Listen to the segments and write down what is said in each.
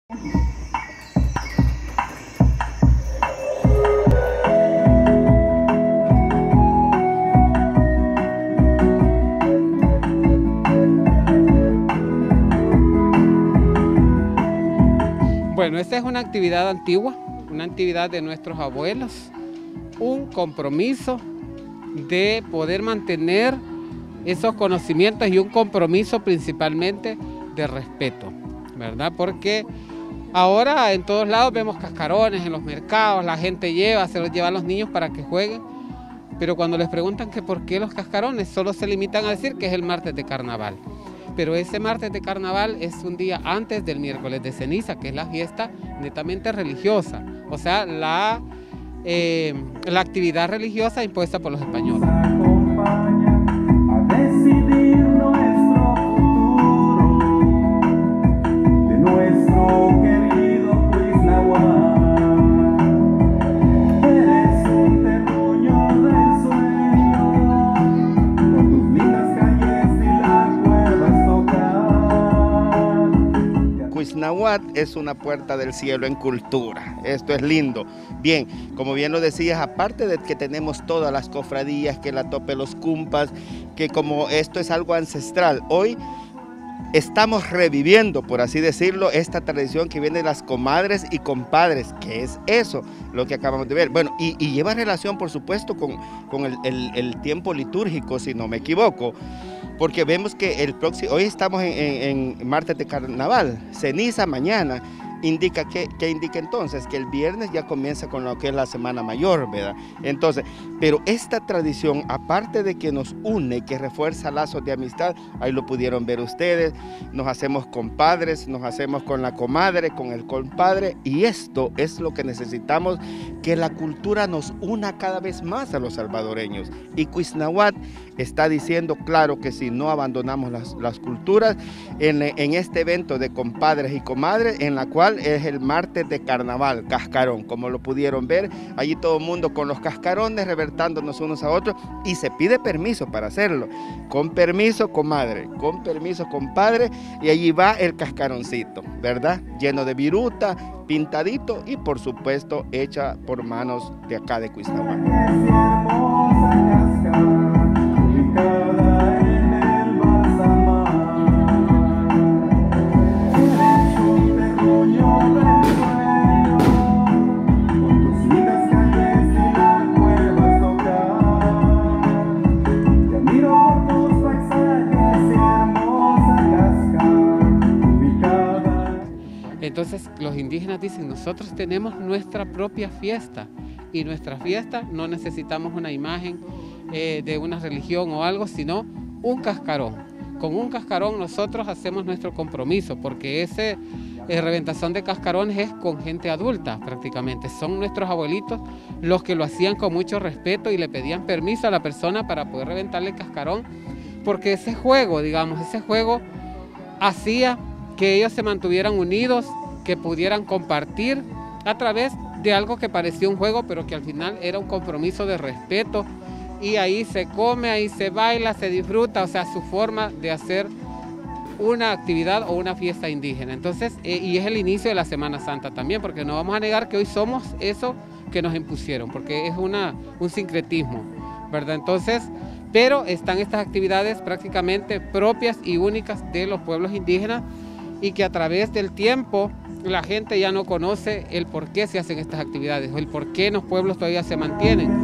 Bueno, esta es una actividad antigua, una actividad de nuestros abuelos, un compromiso de poder mantener esos conocimientos y un compromiso principalmente de respeto, ¿verdad? Porque ahora en todos lados vemos cascarones en los mercados, la gente se los lleva a los niños para que jueguen, pero cuando les preguntan que por qué los cascarones, solo se limitan a decir que es el martes de carnaval. Pero ese martes de carnaval es un día antes del miércoles de ceniza, que es la fiesta netamente religiosa, o sea, la actividad religiosa impuesta por los españoles. Cuiznahuat es una puerta del cielo en cultura, esto es lindo. Bien, como bien lo decías, aparte de que tenemos todas las cofradías, que la tope los cumpas, que como esto es algo ancestral, hoy estamos reviviendo, por así decirlo, esta tradición que viene de las comadres y compadres, que es eso, lo que acabamos de ver. Bueno, y lleva relación, por supuesto, con el tiempo litúrgico, si no me equivoco, porque vemos que hoy estamos en martes de carnaval, ceniza mañana. ¿Qué indica entonces? Que el viernes ya comienza con lo que es la Semana Mayor, ¿verdad? Entonces, pero esta tradición, aparte de que nos une, que refuerza lazos de amistad, ahí lo pudieron ver ustedes, nos hacemos compadres, nos hacemos con la comadre, con el compadre, y esto es lo que necesitamos, que la cultura nos una cada vez más a los salvadoreños. Y Cuiznahuat está diciendo, claro que si no abandonamos las culturas, en este evento de compadres y comadres, en la cual es el martes de carnaval, cascarón, como lo pudieron ver, allí todo el mundo con los cascarones, revertándonos unos a otros, y se pide permiso para hacerlo, con permiso comadre, con permiso compadre, y allí va el cascaroncito, ¿verdad? Lleno de viruta, pintadito y por supuesto hecha por manos de acá de Cuiznahuat. Entonces los indígenas dicen, nosotros tenemos nuestra propia fiesta y nuestra fiesta no necesitamos una imagen de una religión o algo, sino un cascarón. Con un cascarón nosotros hacemos nuestro compromiso, porque ese reventación de cascarones es con gente adulta prácticamente. Son nuestros abuelitos los que lo hacían con mucho respeto y le pedían permiso a la persona para poder reventarle el cascarón, porque ese juego, digamos, ese juego hacía que ellos se mantuvieran unidos, que pudieran compartir a través de algo que parecía un juego, pero que al final era un compromiso de respeto, y ahí se come, ahí se baila, se disfruta, o sea, su forma de hacer una actividad o una fiesta indígena. Entonces, y es el inicio de la Semana Santa también, porque no vamos a negar que hoy somos eso que nos impusieron, porque es un sincretismo, ¿verdad? Entonces, pero están estas actividades prácticamente propias y únicas de los pueblos indígenas, y que a través del tiempo la gente ya no conoce el por qué se hacen estas actividades, o el por qué en los pueblos todavía se mantienen.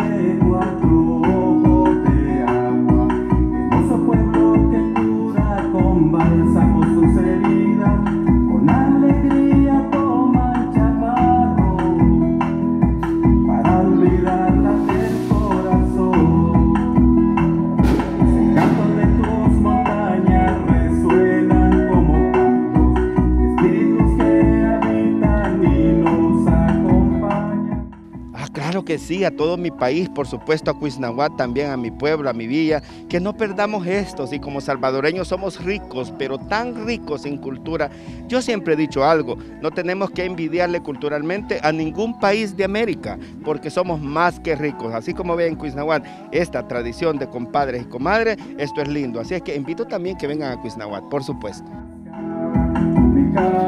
Claro que sí, a todo mi país, por supuesto a Cuiznahuat, también a mi pueblo, a mi villa, que no perdamos esto, y como salvadoreños somos ricos, pero tan ricos en cultura. Yo siempre he dicho algo, no tenemos que envidiarle culturalmente a ningún país de América, porque somos más que ricos. Así como ven en Cuiznahuat esta tradición de compadres y comadres, esto es lindo. Así es que invito también que vengan a Cuiznahuat, por supuesto.